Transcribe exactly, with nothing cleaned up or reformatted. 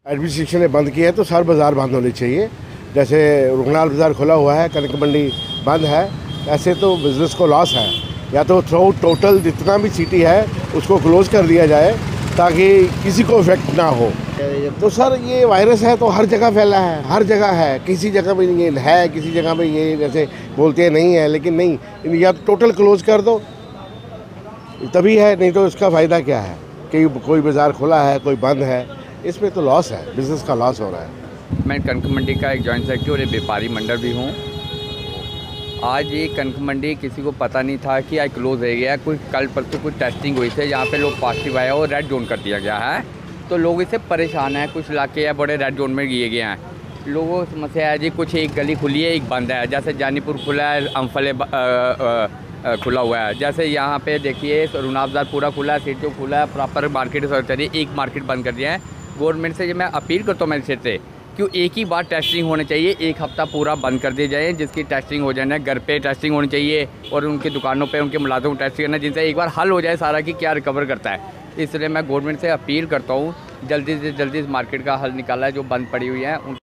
Administration ने बंद किया है तो सारे बाज़ार बंद होने चाहिए। जैसे रुगनाल बाज़ार खुला हुआ है, कनक मंडी बंद है, ऐसे तो बिज़नेस को लॉस है। या तो थ्रू टोटल जितना भी सिटी है उसको क्लोज़ कर दिया जाए ताकि किसी को इफेक्ट ना हो। तो सर ये वायरस है तो हर जगह फैला है, हर जगह है, किसी जगह पे ये है, किसी जगह पे ये जैसे बोलते हैं नहीं है, लेकिन नहीं, या तो टोटल क्लोज़ कर दो तभी है, नहीं तो इसका फ़ायदा क्या है कि कोई बाज़ार खुला है कोई बंद है, इसमें तो लॉस है, बिज़नेस का लॉस हो रहा है। मैं कनक मंडी का एक जॉइंट सेक्रेटरी और एक व्यापारी मंडल भी हूँ। आज ये कनक मंडी किसी को पता नहीं था कि आज क्लोज हो गया। कुछ कल परसों कुछ टेस्टिंग हुई थी जहाँ पे लोग पॉजिटिव आया और रेड जोन कर दिया गया है, तो लोग इससे परेशान हैं। कुछ इलाके हैं बड़े रेड जोन में दिए गए हैं। लोगों की समस्या है जी, कुछ एक गली खुली है एक बंद है, जैसे जानीपुर खुला है, अम्फले खुला हुआ है। जैसे यहाँ पे देखिए रुगनाल बाज़ार पूरा खुला है, सिटी खुला है, प्रॉपर मार्केट चलिए, एक मार्केट बंद कर दिया है। गवर्नमेंट से मैं अपील करता हूँ मैजिस्ट्रेट से क्यों एक ही बार टेस्टिंग होनी चाहिए, एक हफ्ता पूरा बंद कर दिया जाए, जिसकी टेस्टिंग हो जाए ना, घर पे टेस्टिंग होनी चाहिए और उनकी दुकानों पे उनके मुलाजिमों को टेस्टिंग करना, जिनसे एक बार हल हो जाए सारा कि क्या रिकवर करता है। इसलिए मैं गवर्नमेंट से अपील करता हूँ जल्दी से जल्दी इस मार्केट का हल निकाला है जो बंद पड़ी हुई है।